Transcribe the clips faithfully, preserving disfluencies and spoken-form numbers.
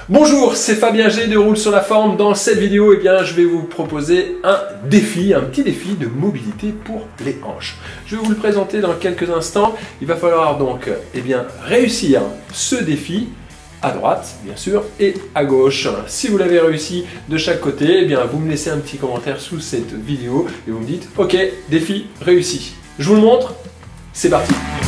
Bonjour, c'est Fabien G de Roule sur la forme. Dans cette vidéo, eh bien, je vais vous proposer un défi, un petit défi de mobilité pour les hanches. Je vais vous le présenter dans quelques instants. Il va falloir donc eh bien, réussir ce défi à droite, bien sûr, et à gauche. Si vous l'avez réussi de chaque côté, eh bien, vous me laissez un petit commentaire sous cette vidéo et vous me dites « Ok, défi réussi ». Je vous le montre, c'est parti.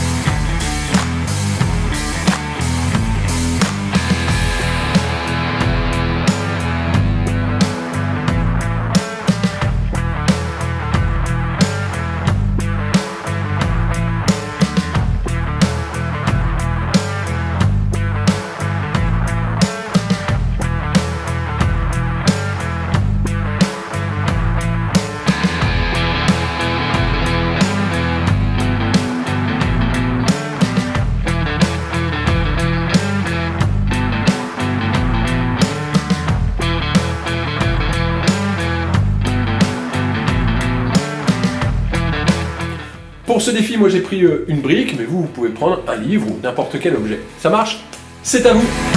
Pour ce défi, moi j'ai pris une brique, mais vous, vous pouvez prendre un livre ou n'importe quel objet. Ça marche? C'est à vous!